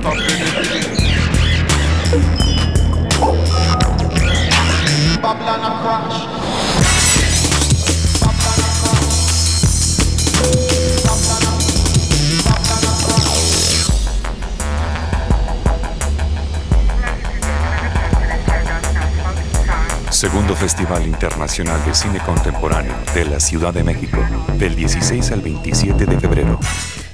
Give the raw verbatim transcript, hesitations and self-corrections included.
Segundo Festival Internacional de Cine Contemporáneo de la Ciudad de México, del dieciséis al veintisiete de febrero.